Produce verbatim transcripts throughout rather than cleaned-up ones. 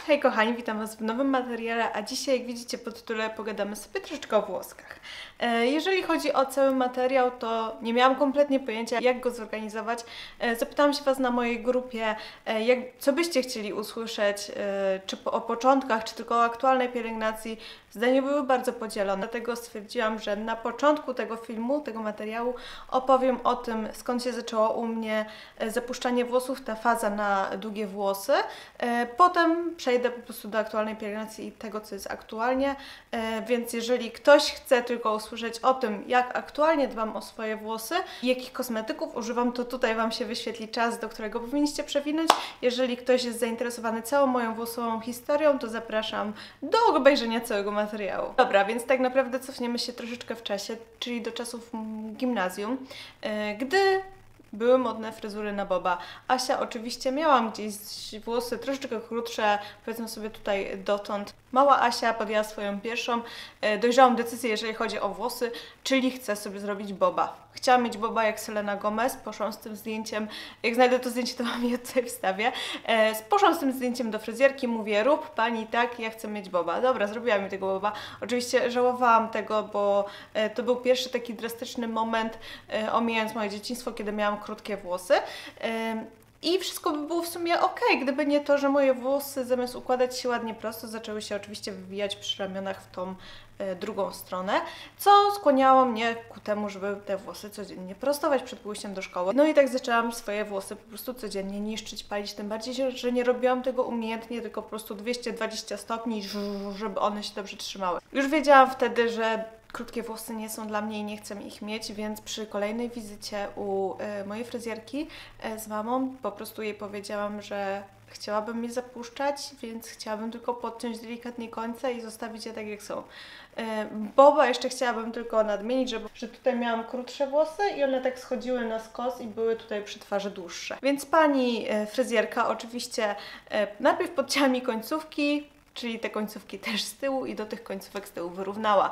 Hej kochani, witam Was w nowym materiale, a dzisiaj jak widzicie po tytule pogadamy sobie troszeczkę o włoskach. Jeżeli chodzi o cały materiał, to nie miałam kompletnie pojęcia, jak go zorganizować. Zapytałam się Was na mojej grupie, jak, co byście chcieli usłyszeć, czy o początkach, czy tylko o aktualnej pielęgnacji. Zdania były bardzo podzielone, dlatego stwierdziłam, że na początku tego filmu, tego materiału opowiem o tym, skąd się zaczęło u mnie zapuszczanie włosów, ta faza na długie włosy. Potem przejdę po prostu do aktualnej pielęgnacji i tego, co jest aktualnie, więc jeżeli ktoś chce tylko usłyszeć o tym, jak aktualnie dbam o swoje włosy i jakich kosmetyków używam, to tutaj Wam się wyświetli czas, do którego powinniście przewinąć. Jeżeli ktoś jest zainteresowany całą moją włosową historią, to zapraszam do obejrzenia całego materiału. Dobra, więc tak naprawdę cofniemy się troszeczkę w czasie, czyli do czasów gimnazjum, gdy były modne fryzury na boba. Asia oczywiście miałam gdzieś włosy troszeczkę krótsze, powiedzmy sobie tutaj dotąd. Mała Asia podjęła swoją pierwszą e, dojrzałą decyzję, jeżeli chodzi o włosy, czyli chce sobie zrobić boba. Chciałam mieć boba jak Selena Gomez, poszłam z tym zdjęciem, jak znajdę to zdjęcie, to Wam je tutaj wstawię. E, poszłam z tym zdjęciem do fryzjerki, mówię, rób pani tak, ja chcę mieć boba. Dobra, zrobiłam mi tego boba. Oczywiście żałowałam tego, bo e, to był pierwszy taki drastyczny moment, e, omijając moje dzieciństwo, kiedy miałam krótkie włosy. E, I wszystko by było w sumie ok, gdyby nie to, że moje włosy zamiast układać się ładnie prosto, zaczęły się oczywiście wywijać przy ramionach w tą e, drugą stronę, co skłaniało mnie ku temu, żeby te włosy codziennie prostować przed pójściem do szkoły. No i tak zaczęłam swoje włosy po prostu codziennie niszczyć, palić, tym bardziej, że nie robiłam tego umiejętnie, tylko po prostu dwieście dwadzieścia stopni, żeby one się dobrze trzymały. Już wiedziałam wtedy, że krótkie włosy nie są dla mnie i nie chcę ich mieć, więc przy kolejnej wizycie u e, mojej fryzjerki e, z mamą po prostu jej powiedziałam, że chciałabym je zapuszczać, więc chciałabym tylko podciąć delikatnie końce i zostawić je tak jak są. E, boba jeszcze chciałabym tylko nadmienić, że, że tutaj miałam krótsze włosy i one tak schodziły na skos i były tutaj przy twarzy dłuższe. Więc pani e, fryzjerka oczywiście e, najpierw podcięła mi końcówki, czyli te końcówki też z tyłu i do tych końcówek z tyłu wyrównała.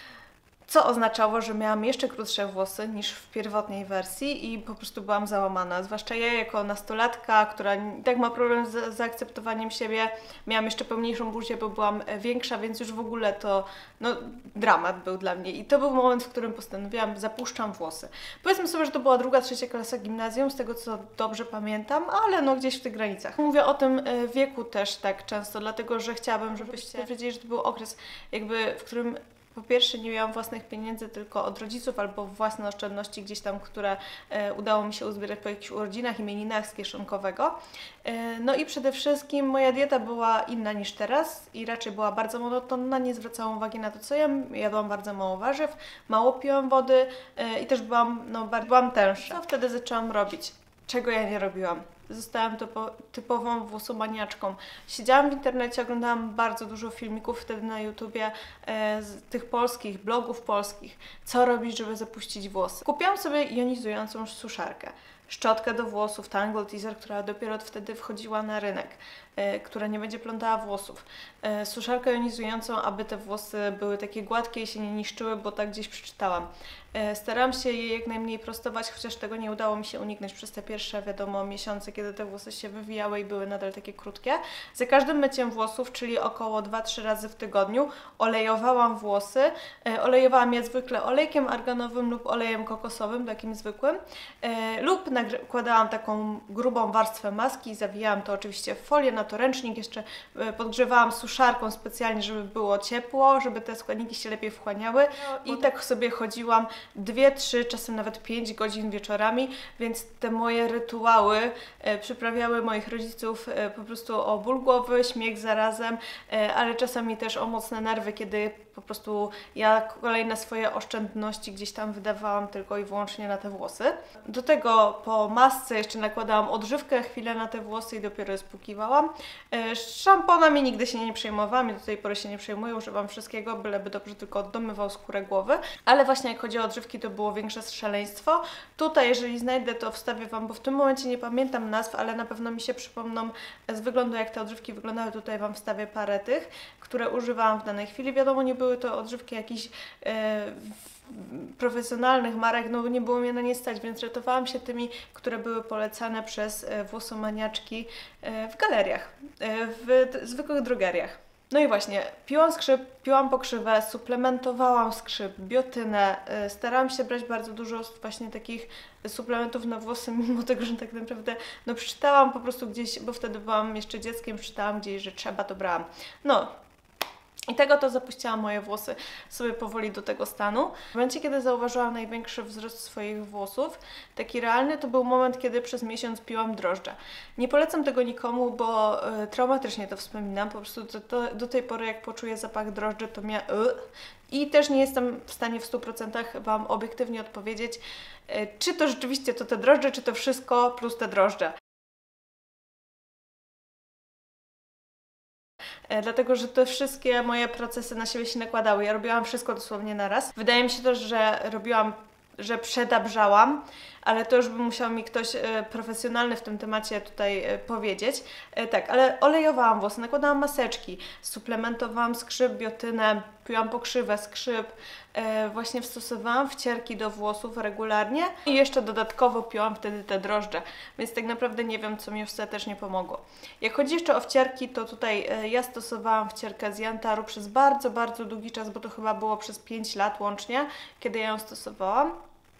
Co oznaczało, że miałam jeszcze krótsze włosy niż w pierwotnej wersji i po prostu byłam załamana. Zwłaszcza ja jako nastolatka, która i tak ma problem z zaakceptowaniem siebie, miałam jeszcze pełniejszą buzię, bo byłam większa, więc już w ogóle to no, dramat był dla mnie. I to był moment, w którym postanowiłam, zapuszczam włosy. Powiedzmy sobie, że to była druga, trzecia klasa gimnazjum, z tego co dobrze pamiętam, ale no gdzieś w tych granicach. Mówię o tym wieku też tak często, dlatego że chciałabym, żebyście wiedzieli, że to był okres jakby, w którym po pierwsze nie miałam własnych pieniędzy, tylko od rodziców albo własne oszczędności gdzieś tam, które e, udało mi się uzbierać po jakichś urodzinach, imieninach z kieszonkowego. E, no i przede wszystkim moja dieta była inna niż teraz i raczej była bardzo monotonna, nie zwracałam uwagi na to, co jem, jadłam bardzo mało warzyw, mało piłam wody e, i też byłam, no, byłam tęższa. Co wtedy zaczęłam robić? Czego ja nie robiłam? Zostałam typo, typową włosomaniaczką. Siedziałam w internecie, oglądałam bardzo dużo filmików wtedy na YouTubie e, z tych polskich, blogów polskich. Co robić, żeby zapuścić włosy? Kupiłam sobie jonizującą suszarkę. Szczotkę do włosów, Tangle Teezer, która dopiero wtedy wchodziła na rynek, e, która nie będzie plątała włosów. E, suszarkę jonizującą, aby te włosy były takie gładkie i się nie niszczyły, bo tak gdzieś przeczytałam. E, starałam się je jak najmniej prostować, chociaż tego nie udało mi się uniknąć przez te pierwsze, wiadomo, miesiące, kiedy te włosy się wywijały i były nadal takie krótkie. Za każdym myciem włosów, czyli około dwa trzy razy w tygodniu, olejowałam włosy. E, olejowałam je zwykle olejkiem arganowym lub olejem kokosowym, takim zwykłym, e, lub nakładałam taką grubą warstwę maski i zawijałam to oczywiście w folię, na to ręcznik, jeszcze podgrzewałam suszarką specjalnie, żeby było ciepło, żeby te składniki się lepiej wchłaniały i tak sobie chodziłam dwie, trzy, czasem nawet pięć godzin wieczorami, więc te moje rytuały e, przyprawiały moich rodziców e, po prostu o ból głowy, śmiech zarazem, e, ale czasami też o mocne nerwy, kiedy po prostu ja kolejne swoje oszczędności gdzieś tam wydawałam tylko i wyłącznie na te włosy. Do tego po masce jeszcze nakładałam odżywkę chwilę na te włosy i dopiero je spłukiwałam. E, szamponami nigdy się nie przejmowałam i do tej pory się nie przejmuję, używam wszystkiego, byleby dobrze tylko domywał skórę głowy. Ale właśnie jak chodzi o odżywki, to było większe szaleństwo. Tutaj, jeżeli znajdę, to wstawię Wam, bo w tym momencie nie pamiętam nazw, ale na pewno mi się przypomną z wyglądu, jak te odżywki wyglądały. Tutaj Wam wstawię parę tych, które używałam w danej chwili. Wiadomo, nie były to odżywki jakieś e, profesjonalnych marek, no bo nie było mnie na nie stać, więc ratowałam się tymi, które były polecane przez włosomaniaczki w galeriach, w zwykłych drogeriach. No i właśnie, piłam skrzyp, piłam pokrzywę, suplementowałam skrzyp, biotynę, starałam się brać bardzo dużo właśnie takich suplementów na włosy, mimo tego, że tak naprawdę no przeczytałam po prostu gdzieś, bo wtedy byłam jeszcze dzieckiem, przeczytałam gdzieś, że trzeba, to brałam. No. I tego to zapuściłam moje włosy sobie powoli do tego stanu. W momencie, kiedy zauważyłam największy wzrost swoich włosów, taki realny, to był moment, kiedy przez miesiąc piłam drożdże. Nie polecam tego nikomu, bo y, traumatycznie to wspominam. Po prostu do, do, do tej pory, jak poczuję zapach drożdży, to mnie... Y, I też nie jestem w stanie w stu procentach Wam obiektywnie odpowiedzieć, y, czy to rzeczywiście to te drożdże, czy to wszystko plus te drożdże. Dlatego, że te wszystkie moje procesy na siebie się nakładały. Ja robiłam wszystko dosłownie naraz. Wydaje mi się też, że robiłam, że przedabrzałam, ale to już by musiał mi ktoś e, profesjonalny w tym temacie tutaj e, powiedzieć. E, tak, ale olejowałam włosy, nakładałam maseczki, suplementowałam skrzyp, biotynę, piłam pokrzywę, skrzyp, e, właśnie stosowałam wcierki do włosów regularnie i jeszcze dodatkowo piłam wtedy te drożdże, więc tak naprawdę nie wiem, co mi ostatecznie pomogło. Jak chodzi jeszcze o wcierki, to tutaj e, ja stosowałam wcierkę z Jantaru przez bardzo, bardzo długi czas, bo to chyba było przez pięć lat łącznie, kiedy ja ją stosowałam.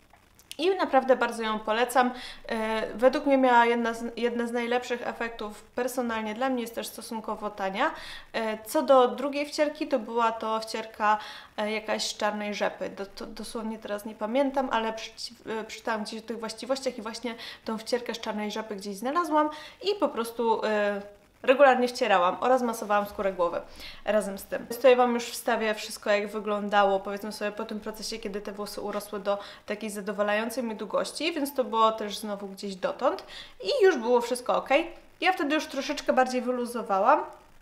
I naprawdę bardzo ją polecam. Według mnie miała jedna z, jeden z najlepszych efektów personalnie. Dla mnie jest też stosunkowo tania. Co do drugiej wcierki, to była to wcierka jakaś z czarnej rzepy. Do, to, dosłownie teraz nie pamiętam, ale przeczytałam gdzieś o tych właściwościach i właśnie tą wcierkę z czarnej rzepy gdzieś znalazłam i po prostu regularnie wcierałam oraz masowałam skórę głowy razem z tym. Tutaj Wam już wstawię wszystko, jak wyglądało, powiedzmy sobie, po tym procesie, kiedy te włosy urosły do takiej zadowalającej mi długości, więc to było też znowu gdzieś dotąd i już było wszystko ok. Ja wtedy już troszeczkę bardziej wyluzowałam,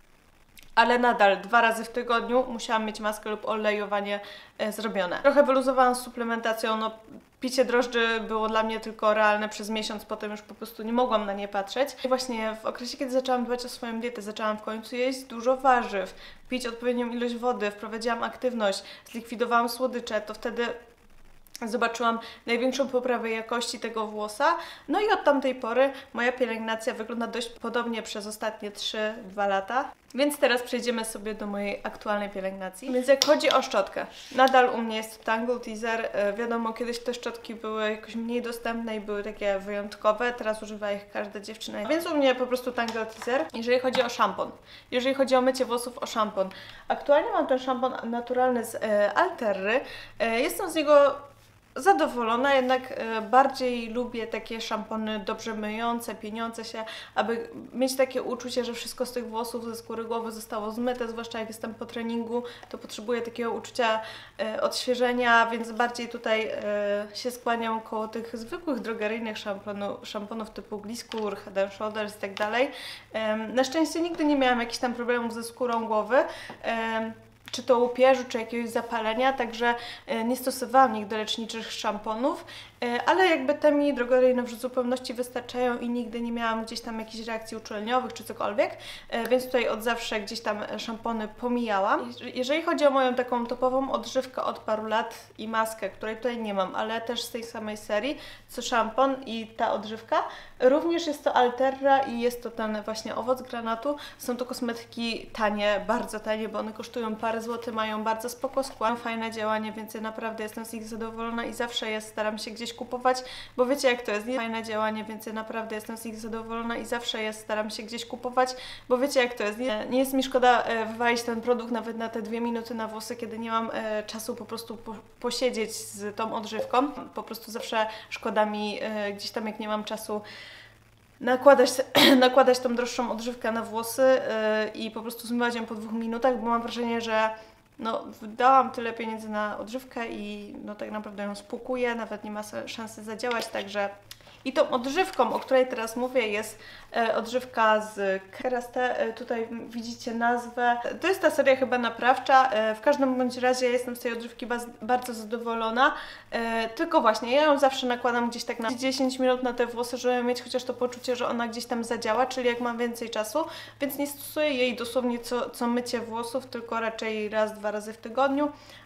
ale nadal dwa razy w tygodniu musiałam mieć maskę lub olejowanie e, zrobione. Trochę wyluzowałam z suplementacją, no picie drożdży było dla mnie tylko realne przez miesiąc, potem już po prostu nie mogłam na nie patrzeć. I właśnie w okresie, kiedy zaczęłam dbać o swoją dietę, zaczęłam w końcu jeść dużo warzyw, pić odpowiednią ilość wody, wprowadziłam aktywność, zlikwidowałam słodycze, to wtedy zobaczyłam największą poprawę jakości tego włosa. No i od tamtej pory moja pielęgnacja wygląda dość podobnie przez ostatnie trzy dwa lata. Więc teraz przejdziemy sobie do mojej aktualnej pielęgnacji. Więc jak chodzi o szczotkę, nadal u mnie jest Tangle Teezer. Wiadomo, kiedyś te szczotki były jakoś mniej dostępne i były takie wyjątkowe. Teraz używa ich każda dziewczyna. Więc u mnie po prostu Tangle Teezer. Jeżeli chodzi o szampon, jeżeli chodzi o mycie włosów, o szampon. Aktualnie mam ten szampon naturalny z e, Alterry. E, jestem z niego zadowolona, jednak e, bardziej lubię takie szampony dobrze myjące, pieniące się, aby mieć takie uczucie, że wszystko z tych włosów, ze skóry głowy zostało zmyte, zwłaszcza jak jestem po treningu, to potrzebuję takiego uczucia e, odświeżenia, więc bardziej tutaj e, się skłaniam koło tych zwykłych drogeryjnych szamponu, szamponów typu Gliskur, Head and Shoulders i tak dalej. E, na szczęście nigdy nie miałam jakichś tam problemów ze skórą głowy. E, czy to łupieżu, czy jakiegoś zapalenia, także nie stosowałam nigdy leczniczych szamponów, ale jakby te mi drogeryjne w zupełności wystarczają i nigdy nie miałam gdzieś tam jakichś reakcji uczuleniowych czy cokolwiek, więc tutaj od zawsze gdzieś tam szampony pomijałam. Jeżeli chodzi o moją taką topową odżywkę od paru lat i maskę, której tutaj nie mam, ale też z tej samej serii, co szampon i ta odżywka, również jest to Alterra i jest to ten właśnie owoc granatu. Są to kosmetyki tanie, bardzo tanie, bo one kosztują parę złotych, mają bardzo spoko skład, fajne działanie, więc ja naprawdę jestem z nich zadowolona i zawsze je staram się gdzieś kupować, bo wiecie jak to jest, nie? Fajne działanie, więc ja naprawdę jestem z nich zadowolona i zawsze je staram się gdzieś kupować, bo wiecie jak to jest, nie, nie jest mi szkoda e, wywalić ten produkt nawet na te dwie minuty na włosy, kiedy nie mam e, czasu po prostu po, posiedzieć z tą odżywką, po prostu zawsze szkoda mi e, gdzieś tam jak nie mam czasu nakładać, nakładać tą droższą odżywkę na włosy yy, i po prostu zmywać ją po dwóch minutach, bo mam wrażenie, że no, wydałam tyle pieniędzy na odżywkę i no, tak naprawdę ją spłukuję, nawet nie ma szansy zadziałać, także i tą odżywką, o której teraz mówię, jest e, odżywka z Keraste. E, tutaj widzicie nazwę. To jest ta seria chyba naprawcza. E, w każdym bądź razie jestem z tej odżywki baz, bardzo zadowolona. E, tylko właśnie, ja ją zawsze nakładam gdzieś tak na dziesięć minut na te włosy, żeby mieć chociaż to poczucie, że ona gdzieś tam zadziała, czyli jak mam więcej czasu, więc nie stosuję jej dosłownie co, co mycie włosów, tylko raczej raz, dwa razy w tygodniu.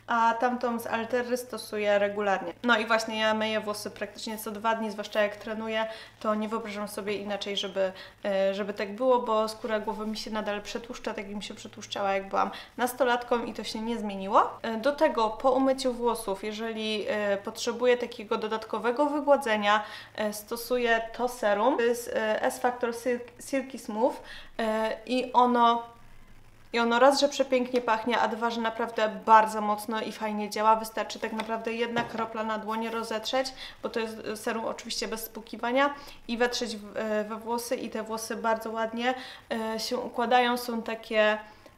a tamtą z Altery stosuję regularnie. No i właśnie ja myję włosy praktycznie co dwa dni, zwłaszcza jak trenuję, to nie wyobrażam sobie inaczej, żeby, żeby tak było, bo skóra głowy mi się nadal przetłuszcza, tak jak mi się przetłuszczała, jak byłam nastolatką i to się nie zmieniło. Do tego po umyciu włosów, jeżeli potrzebuję takiego dodatkowego wygładzenia, stosuję to serum. To jest S-Factor Silky Smooth i ono I ono raz, że przepięknie pachnie, a dwa, że naprawdę bardzo mocno i fajnie działa. Wystarczy tak naprawdę jedna kropla na dłonie rozetrzeć, bo to jest serum oczywiście bez spłukiwania, i wetrzeć we włosy i te włosy bardzo ładnie się układają, są takie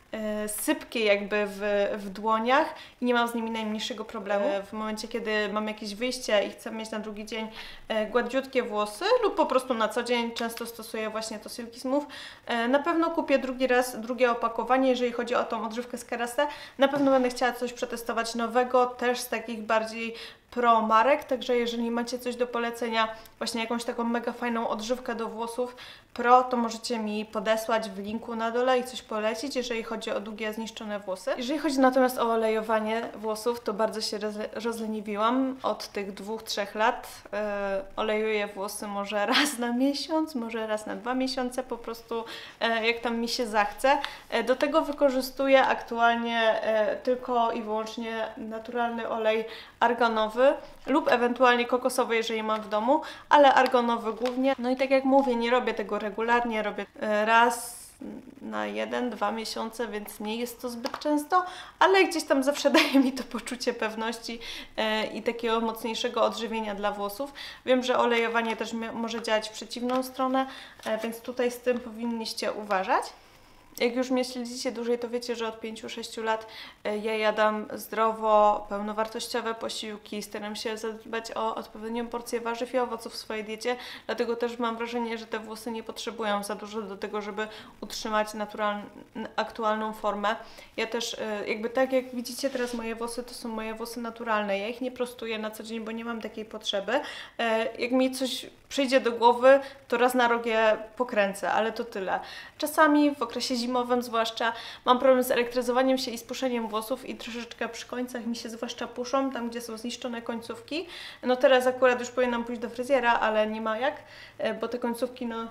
sypkie jakby w, w dłoniach i nie mam z nimi najmniejszego problemu. W momencie, kiedy mam jakieś wyjście i chcę mieć na drugi dzień gładziutkie włosy lub po prostu na co dzień, często stosuję właśnie to Silky Smooth. Na pewno kupię drugi raz drugie opakowanie, jeżeli chodzi o tą odżywkę z Kerastę. Na pewno będę chciała coś przetestować nowego, też z takich bardziej pro marek, także jeżeli macie coś do polecenia, właśnie jakąś taką mega fajną odżywkę do włosów pro, to możecie mi podesłać w linku na dole i coś polecić, jeżeli chodzi o długie, zniszczone włosy. Jeżeli chodzi natomiast o olejowanie włosów, to bardzo się rozleniwiłam od tych dwóch, trzech lat. Yy, olejuję włosy może raz na miesiąc, może raz na dwa miesiące, po prostu yy, jak tam mi się zachce. Yy, do tego wykorzystuję aktualnie yy, tylko i wyłącznie naturalny olej arganowy lub ewentualnie kokosowy, jeżeli mam w domu, ale arganowy głównie. No i tak jak mówię, nie robię tego regularnie, robię raz na jeden, dwa miesiące, więc nie jest to zbyt często, ale gdzieś tam zawsze daje mi to poczucie pewności e, i takiego mocniejszego odżywienia dla włosów. Wiem, że olejowanie też może działać w przeciwną stronę, e, więc tutaj z tym powinniście uważać. Jak już mnie śledzicie dłużej, to wiecie, że od pięciu sześciu lat ja jadam zdrowo, pełnowartościowe posiłki, staram się zadbać o odpowiednią porcję warzyw i owoców w swojej diecie, dlatego też mam wrażenie, że te włosy nie potrzebują za dużo do tego, żeby utrzymać naturalną, aktualną formę. Ja też, jakby tak jak widzicie teraz moje włosy, to są moje włosy naturalne, ja ich nie prostuję na co dzień, bo nie mam takiej potrzeby. Jak mi coś przyjdzie do głowy, to raz na rok je pokręcę, ale to tyle. Czasami w okresie zimowym zwłaszcza mam problem z elektryzowaniem się i z puszeniem włosów i troszeczkę przy końcach mi się zwłaszcza puszą, tam gdzie są zniszczone końcówki. No teraz akurat już powinnam pójść do fryzjera, ale nie ma jak, bo te końcówki no...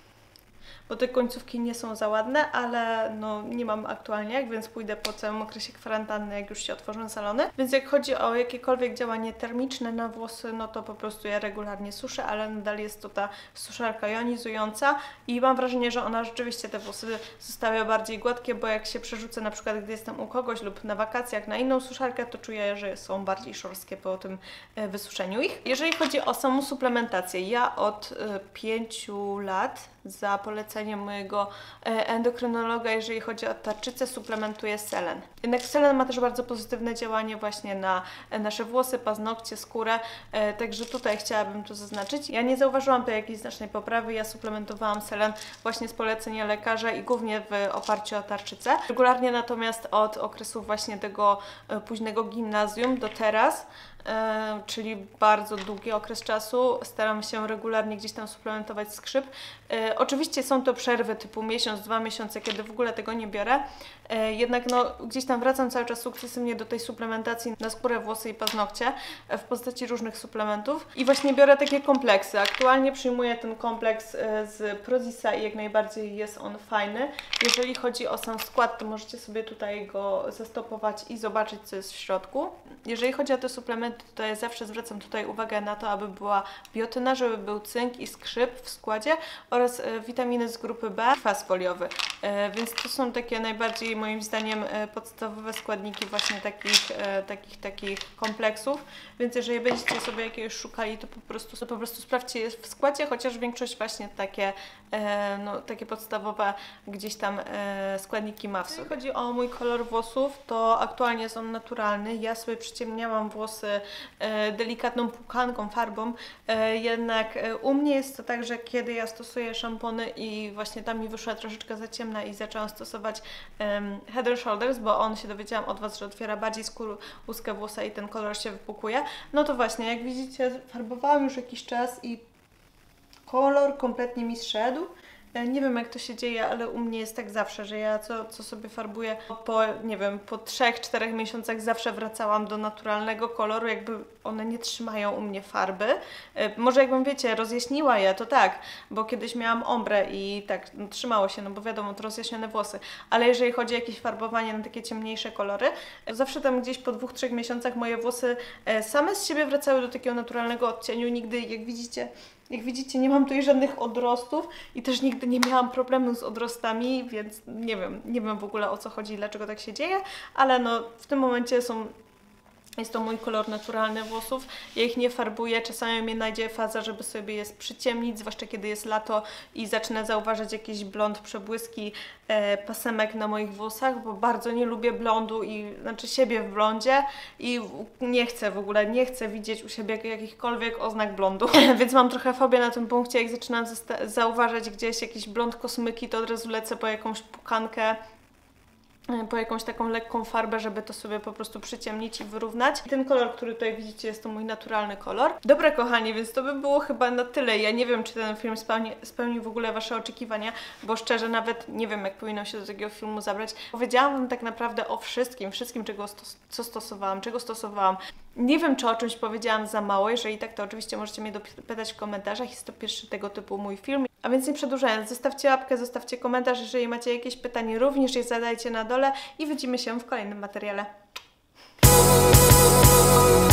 bo te końcówki nie są za ładne, ale no nie mam aktualnie jak, więc pójdę po całym okresie kwarantanny, jak już się otworzą salony. Więc jak chodzi o jakiekolwiek działanie termiczne na włosy, no to po prostu ja regularnie suszę, ale nadal jest to ta suszarka jonizująca i mam wrażenie, że ona rzeczywiście te włosy zostawia bardziej gładkie, bo jak się przerzucę na przykład, gdy jestem u kogoś lub na wakacjach na inną suszarkę, to czuję, że są bardziej szorstkie po tym wysuszeniu ich. Jeżeli chodzi o samą suplementację, ja od pięciu lat za poleceniem mojego endokrynologa, jeżeli chodzi o tarczycę, suplementuję selen. Jednak selen ma też bardzo pozytywne działanie właśnie na nasze włosy, paznokcie, skórę, także tutaj chciałabym to zaznaczyć. Ja nie zauważyłam tutaj jakiejś znacznej poprawy, ja suplementowałam selen właśnie z polecenia lekarza i głównie w oparciu o tarczycę. Regularnie natomiast od okresu właśnie tego późnego gimnazjum do teraz, E, czyli bardzo długi okres czasu. Staram się regularnie gdzieś tam suplementować skrzyp. E, oczywiście są to przerwy typu miesiąc, dwa miesiące, kiedy w ogóle tego nie biorę. E, jednak no, gdzieś tam wracam cały czas sukcesywnie do tej suplementacji na skórę, włosy i paznokcie e, w postaci różnych suplementów. I właśnie biorę takie kompleksy. Aktualnie przyjmuję ten kompleks e, z Prozisa i jak najbardziej jest on fajny. Jeżeli chodzi o sam skład, to możecie sobie tutaj go zastopować i zobaczyć, co jest w środku. Jeżeli chodzi o te suplementy, to ja zawsze zwracam tutaj uwagę na to, aby była biotyna, żeby był cynk i skrzyp w składzie oraz e, witaminy z grupy B i kwas foliowy. E, więc to są takie najbardziej moim zdaniem e, podstawowe składniki właśnie takich, e, takich, takich kompleksów. Więc jeżeli będziecie sobie jakiegoś szukali, to po prostu, to po prostu sprawdźcie je w składzie, chociaż większość właśnie takie, e, no, takie podstawowe gdzieś tam e, składniki ma w sobie. Jeżeli chodzi o mój kolor włosów, to aktualnie jest on naturalny. Ja sobie przyciemniałam włosy e, delikatną płukanką, farbą, e, jednak e, u mnie jest to tak, że kiedy ja stosuję szampony i właśnie tam mi wyszła troszeczkę za ciemna i zaczęłam stosować e, Head and Shoulders, bo on się dowiedziałam od Was, że otwiera bardziej skórę, łuskę włosa i ten kolor się wypukuje, no to właśnie, jak widzicie, farbowałam już jakiś czas i kolor kompletnie mi zszedł. Nie wiem, jak to się dzieje, ale u mnie jest tak zawsze, że ja co, co sobie farbuję po, nie wiem, po trzech, czterech miesiącach zawsze wracałam do naturalnego koloru, jakby one nie trzymają u mnie farby. Może jakbym, wiecie, rozjaśniła je, to tak, bo kiedyś miałam ombre i tak, no, trzymało się, no bo wiadomo, to rozjaśnione włosy, ale jeżeli chodzi o jakieś farbowanie na takie ciemniejsze kolory, zawsze tam gdzieś po dwóch, trzech miesiącach moje włosy same z siebie wracały do takiego naturalnego odcieniu. Nigdy, jak widzicie, Jak widzicie, nie mam tutaj żadnych odrostów i też nigdy nie miałam problemu z odrostami, więc nie wiem, nie wiem w ogóle o co chodzi i dlaczego tak się dzieje, ale no w tym momencie są... Jest to mój kolor naturalny włosów. Ja ich nie farbuję. Czasami mnie najdzie faza, żeby sobie je przyciemnić, zwłaszcza kiedy jest lato i zacznę zauważać jakiś blond, przebłyski, e, pasemek na moich włosach, bo bardzo nie lubię blondu i znaczy siebie w blondzie i nie chcę w ogóle, nie chcę widzieć u siebie jakichkolwiek oznak blondu. Więc mam trochę fobię na tym punkcie. Jak zaczynam zauważać gdzieś jakiś blond kosmyki, to od razu lecę po jakąś pukankę, po jakąś taką lekką farbę, żeby to sobie po prostu przyciemnić i wyrównać. I ten kolor, który tutaj widzicie, jest to mój naturalny kolor. Dobra, kochani, więc to by było chyba na tyle. Ja nie wiem, czy ten film spełni, spełni w ogóle Wasze oczekiwania, bo szczerze nawet nie wiem, jak powinno się do takiego filmu zabrać. Powiedziałam Wam tak naprawdę o wszystkim, wszystkim, czego stos co stosowałam, czego stosowałam. Nie wiem, czy o czymś powiedziałam za mało. Jeżeli tak, to oczywiście możecie mnie dopytać w komentarzach. Jest to pierwszy tego typu mój film. A więc nie przedłużając, zostawcie łapkę, zostawcie komentarz, jeżeli macie jakieś pytanie, również je zadajcie na dole i widzimy się w kolejnym materiale.